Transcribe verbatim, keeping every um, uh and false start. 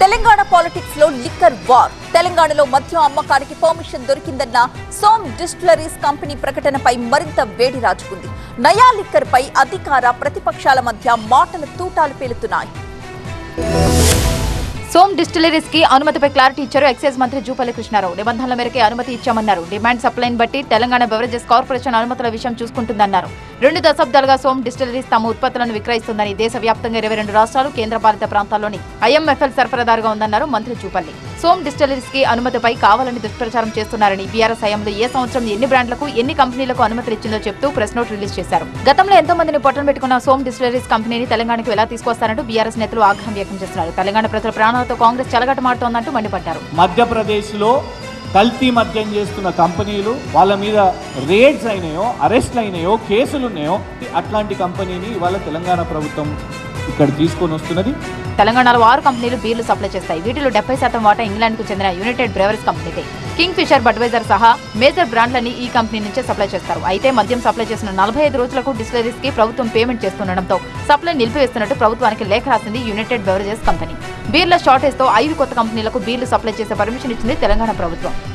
Telangana politics లో liquor war. తెలంగాణలో మద్యం అమ్మకానికి పర్మిషన్ దొరికిందన్న సోమ్ డిస్టిలరీస్ కంపెనీ ప్రకటనపై మరింత వేడి రాజుకుంది. నయా లిక్కర్ పై అధికార ప్రతిపక్షాల మధ్య మాటల తూటాలు పేలుతున్నాయి. సోమ్ డిస్టిలరీస్ కి అనుమతిపై క్లారిటీ ఇచ్చారు ఎక్సైజ్ మంత్రి జూపల్లి కృష్ణారావు. నిబంధనల మేరకే అనుమతి ఇచ్చామన్నారు. డిమాండ్ సప్లైని బట్టి తెలంగాణ బెవరేజెస్ కార్పొరేషన్ అనుమతుల విషయం చూసుకుంటుందన్నారు. రెండు దశాబ్దాలుగా సోమ్ డిస్టిలరీస్ తమ ఉత్పత్తులను విక్రయిస్తుందని, దేశవ్యాప్తంగా ఇరవై రెండు రాష్ట్రాలు, కేంద్రపాలిత ప్రాంతాల్లోని ఐఎంఎఫ్ఎల్ సరఫరాదారుగా ఉందన్నారు మంత్రి జూపల్లి. సోమ్ డిస్టిలరీస్ కి అనుమతిపై కావాలని దుష్ప్రచారం చేస్తున్నారని, బీఆర్ఎస్ హయాంలో ఏ సంవత్సరం ఎన్ని బ్రాండ్లకు ఎన్ని కంపెనీలకు అనుమతులు ఇచ్చిందో చెప్తూ ప్రెస్ నోట్ రిలీజ్ చేశారు. గతంలో ఎంతో మందిని పొట్టన పెట్టుకున్న సోమ్ డిస్టిలరీస్ కంపెనీని తెలంగాణకు ఎలా తీసుకొస్తారంటూ బీఆర్ఎస్ నేతలు ఆగ్రహం వ్యక్తం చేస్తున్నారు. తెలంగాణ ప్రజల ప్రాణాలతో కాంగ్రెస్ చెలగటమాడుతోందంటూ మండిపడ్డారు. మధ్యప్రదేశ్ లో కల్తీ మద్యం చేస్తున్న కంపెనీలు వాళ్ళ మీద రేడ్స్ అయినాయో, అరెస్ట్లు అయినాయో, కేసులు ఉన్నాయో, అట్లాంటి కంపెనీని ఇవాళ తెలంగాణ ప్రభుత్వం ఇక్కడ తీసుకొని వస్తున్నది. తెలంగాణలో ఆరు కంపెనీలు బీర్లు సప్లై చేస్తాయి. వీటిలో డెబ్బై శాతం వాటా ఇంగ్లాండ్ కు చెందిన యునైటెడ్ బ్రెవరీస్ కంపెనీకే. కింగ్ ఫిషర్, బడ్వైజర్ సహా మేజర్ బ్రాండ్లని ఈ కంపెనీ నుంచే సప్లై చేస్తారు. అయితే మద్యం సప్లై చేసిన నలభై ఐదు రోజులకు డిస్టిలరీస్ కి ప్రభుత్వం పేమెంట్ చేస్తుండటంతో సప్లై నిలిపివేస్తున్నట్టు ప్రభుత్వానికి లేఖ రాసింది యునైటెడ్ బ్రెవరీస్ కంపెనీ. బీర్ల షార్టేజ్ తో ఐదు కొత్త కంపెనీలకు బీర్లు సప్లై చేసే పర్మిషన్ ఇచ్చింది తెలంగాణ ప్రభుత్వం.